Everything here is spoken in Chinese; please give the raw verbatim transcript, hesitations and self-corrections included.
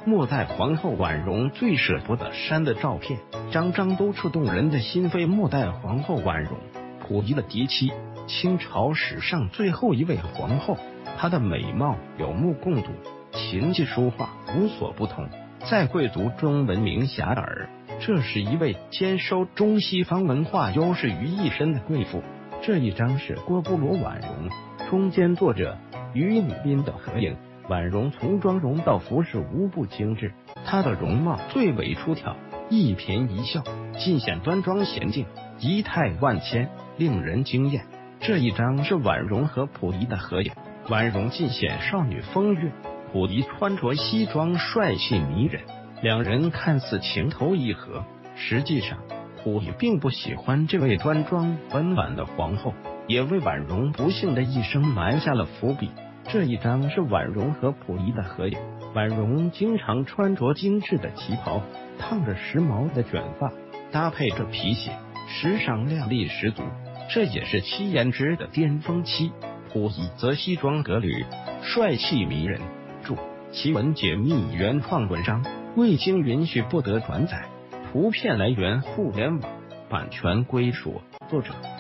末代皇后婉容最舍不得删的照片，张张都触动人的心扉。末代皇后婉容，溥仪的嫡妻，清朝史上最后一位皇后，她的美貌有目共睹，琴棋书画无所不通，在贵族中闻名遐迩。这是一位兼收中西方文化优势于一身的贵妇。这一张是郭布罗婉容，中间坐着与女宾的合影。婉容从妆容到服饰无不精致，她的容貌最为出挑，一颦一笑尽显端庄娴静，仪态万千，令人惊艳。这一张是婉容和溥仪的合影，婉容尽显少女风韵，溥仪穿着西装帅气迷人，两人看似情投意合，实际上溥仪并不喜欢这位端庄温婉的皇后，也为婉容不幸的一生埋下了伏笔。这一张是婉容和溥仪的合影，婉容经常穿着精致的旗袍，烫着时髦的卷发，搭配着皮鞋，时尚靓丽十足，这也是其颜值的巅峰期。溥仪则西装革履，帅气迷人。注：奇文解密原创文章，未经允许不得转载，图片来源互联网，版权归属作者。